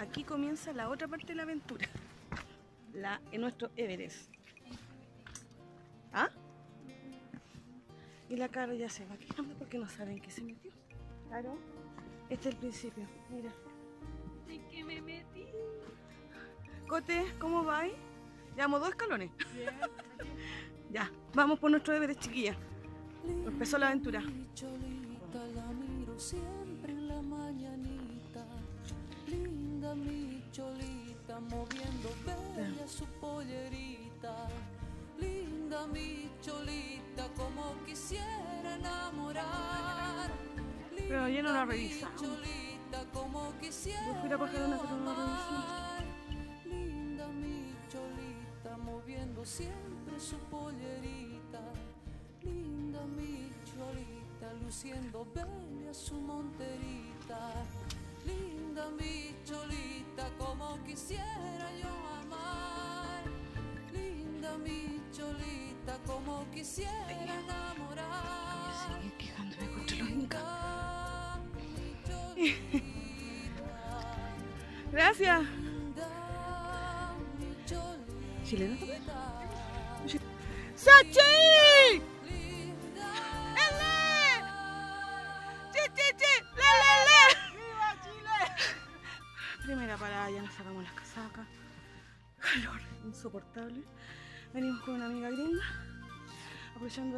aquí comienza la otra parte de la aventura. En nuestro Everest. ¿Ah? Y la Caro ya se va quedando porque no saben qué se metió. Claro. Este es el principio. Mira. ¿En qué me metí? Cote, ¿cómo va? Llevamos 2 escalones. Bien. Ya, vamos por nuestro Everest, chiquilla. Empezó la aventura. La miro siempre en la mañanita, linda mi cholita, moviendo bella su pollerita, linda mi cholita, como quisiera enamorar. Pero ya no la revisamos. Cholita, como quisiera Yo fui la pajarona, pero no la revisamos. linda mi cholita, moviendo siempre su pollerita, linda mi cholita, luciendo bella su monterita, linda mi cholita, como quisiera yo amar, linda mi cholita, como quisiera enamorar. Sigue quejándome contra los incas. Mi cholita, Gracias. linda mi cholita. ¿Chileno? ¡Sachi! Primera parada, ya nos sacamos las casacas. Calor insoportable. Venimos con una amiga gringa, aprovechando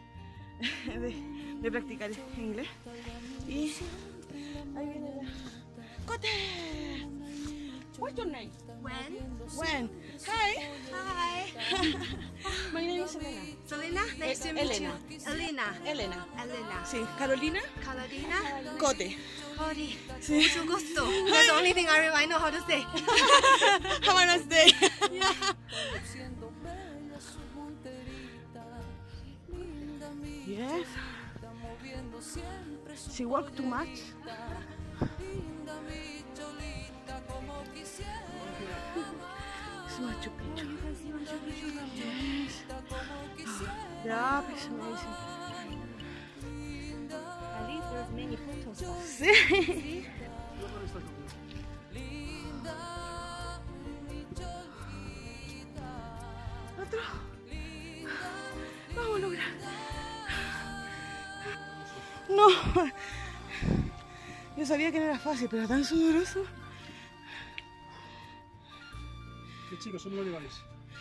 de practicar inglés. Y ahí viene la Cote. What's your name? When? Hi. Hi. My name is Elena. Selena, nice to meet Elena. you. Elena. Elena. Elena. Sí, Carolina. Carolina. Cote. Cody. Sí. Mucho gusto. That's the only thing I know how to say. Have a nice day. Luciendo bella su monterita, linda mi Yes. cholita, moviendo siempre su She walked too much. linda mi cholita, como quisiera Es Machu Picchu. Yes. como quisiera Yeah, it's amazing. At least there's many photos. Sí. linda mi cholita, Otro. Vamos a lograr. No. Yo sabía que no era fácil, pero tan sudoroso. Sí, chicos, ¿cómo lo lleváis?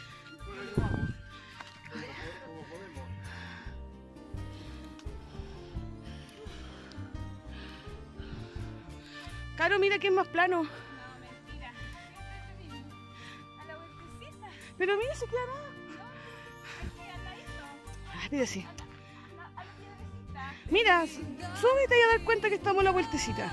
Caro, mira que es más plano. No, mentira. A la vueltecita. Pero mira si claro. Aquí al ladito. Mira así. A la piedrecita. Mira, sube y te vas a dar cuenta que estamos en la vueltecita.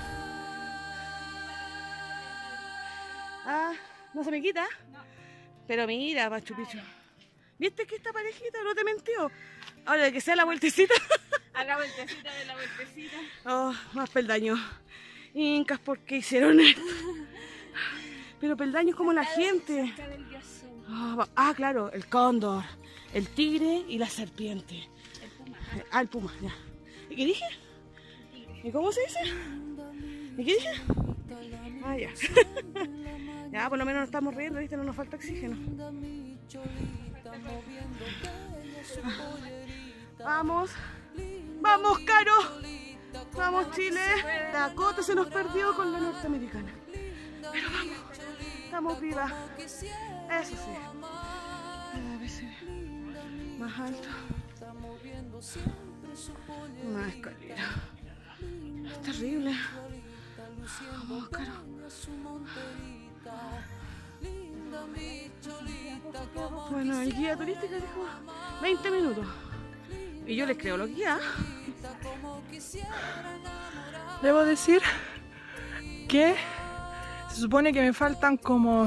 Ah, ¿no se me quita? No. Pero mira, Machu Picchu. ¿Viste que esta parejita no te mintió? Ahora de que sea la vueltecita. A la vueltecita de la vueltecita. Oh, más peldaños. Incas, ¿por qué hicieron esto? Pero peldaños como la gente. Cerca del dios sol. Ah, claro, el cóndor, el tigre y la serpiente. El puma. Ah, el puma, ya. ¿Y qué dije? ¿Y cómo se dice? ¿Y qué dije? Ah, ya. Ya, por lo menos nos estamos riendo, ¿viste? No nos falta oxígeno. mi cholita, moviendo bella su pollerita, Vamos. Vamos, Caro. Vamos, Chile. Dakota se nos perdió con la norteamericana. Pero vamos. Estamos vivas. Eso sí. A veces más alto. Una escalera. Es terrible. Vamos, Caro. Bueno, el guía turístico dijo 20 minutos. Y yo les creo los guías. Debo decir que se supone que me faltan como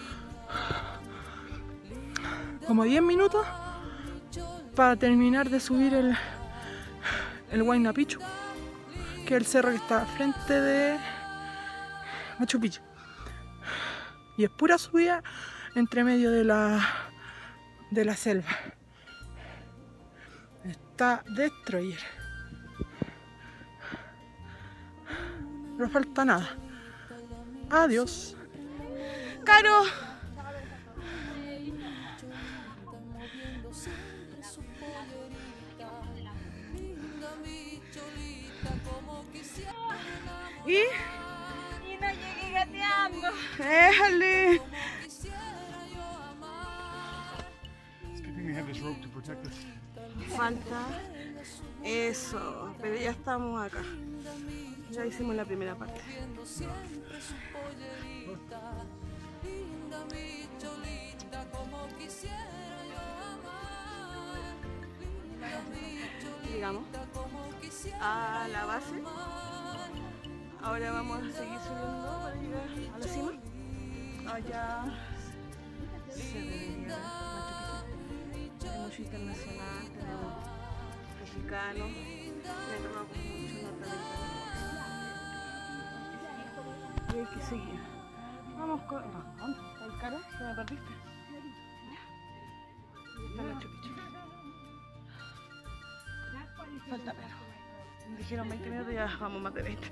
10 minutos para terminar de subir el Huayna Picchu, que es el cerro que está al frente de Machu Picchu. Y es pura subida entre medio de la selva. Está Destroyer. No falta nada. Adiós. Caro. ¿Y? Y no llegué gateando. ¡Éjale! It's a good thing we have this rope to protect us. Falta eso, pero ya estamos acá. Ya hicimos la primera parte. Llegamos a la base. Ahora vamos a seguir subiendo para llegar a la cima. Allá se debería ver Machu Picchu. Tenemos internacional, tenemos mexicano, tenemos mucho norteamericano. Y hay que seguir. Vamos con... ¿Dónde está el Caro? ¿Te me perdiste? Está Machu Picchu. Falta menos. Dijeron 20 minutos, ya vamos más de 20.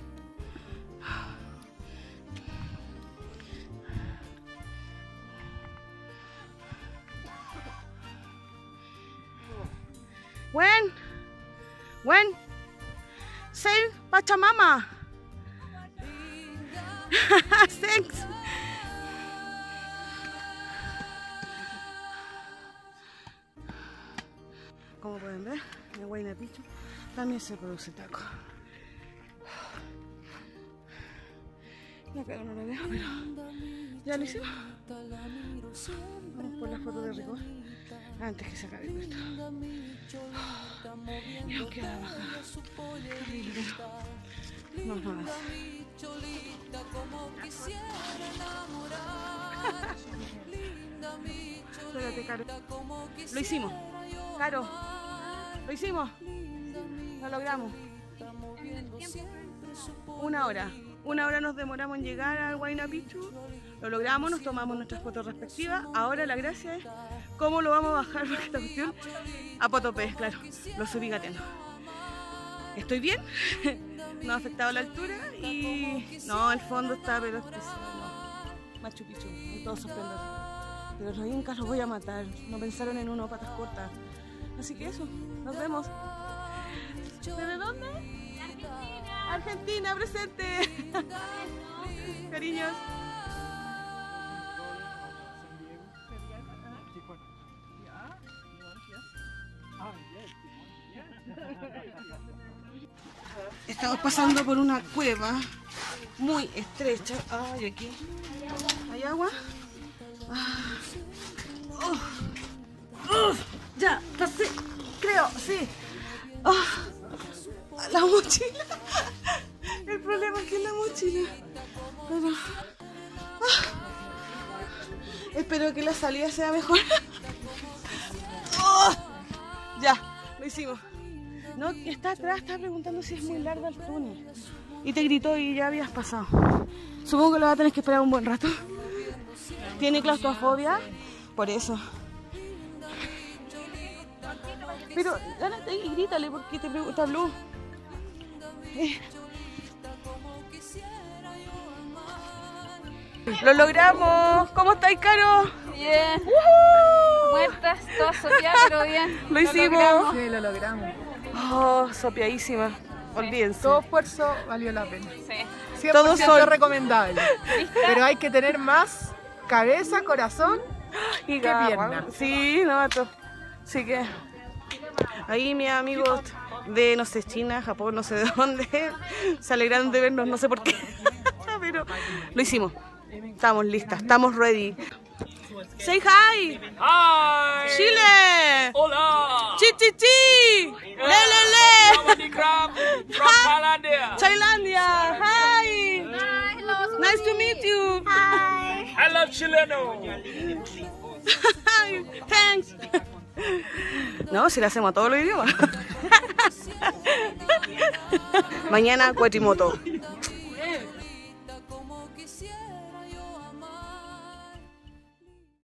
When? Say Pachamama. Thanks. Como pueden ver, en Huayna Picchu también se produce taco. Y acá no lo veo, pero ya lo hicimos. Vamos por la foto de rigor antes que se acabe esto. Y aún queda baja. No más. Espérate, Caro. Lo hicimos. Caro. Lo hicimos. Lo logramos. 1 hora. 1 hora nos demoramos en llegar al Huayna Picchu. Lo logramos, nos tomamos nuestras fotos respectivas. Ahora la gracia es cómo lo vamos a bajar, porque esta cuestión a potopés, claro. Lo subí gateando. Estoy bien. No ha afectado la altura y no, el fondo está pero especial. No. Machu Picchu, en todo su esplendor. Pero los incas los voy a matar. No pensaron en uno patas cortas. Así que eso, nos vemos. ¿Desde dónde? Argentina, presente. Cariños. Estamos pasando por una cueva muy estrecha. Ay, aquí hay agua. Ya, pasé, creo, sí. La mochila. El problema es que es la mochila. Pero, espero que la salida sea mejor. Ya, lo hicimos. No, está atrás, estaba preguntando si es muy largo el túnel. Y te gritó y ya habías pasado. Supongo que lo vas a tener que esperar un buen rato. Tiene claustrofobia, por eso. Pero, gánate y grítale porque te pregunta Blue. ¡Lo logramos! ¿Cómo estáis, Caro? Bien. Muertas, todas sopeadas, pero bien. Lo hicimos. Sí, lo logramos. Oh, sopiadísima. Olvídense. Todo esfuerzo valió la pena. Sí. 100% Todo sol. recomendable. Pero hay que tener más cabeza, corazón Y qué pierna. Sí, no, mato. Así que ahí mis amigos de, no sé, China, Japón, no sé de dónde, se alegraron de vernos, no sé por qué. Pero lo hicimos. Estamos listas, estamos ready. Say hi! Hi! Chile! Hola! Chi chi chi! Le le le! Sawadee krap from Thailand. Tailandia! Hi! Nice to meet you! I love Chileno. Thanks! No, si le hacemos a todos los idiomas. Mañana Cuatrimoto.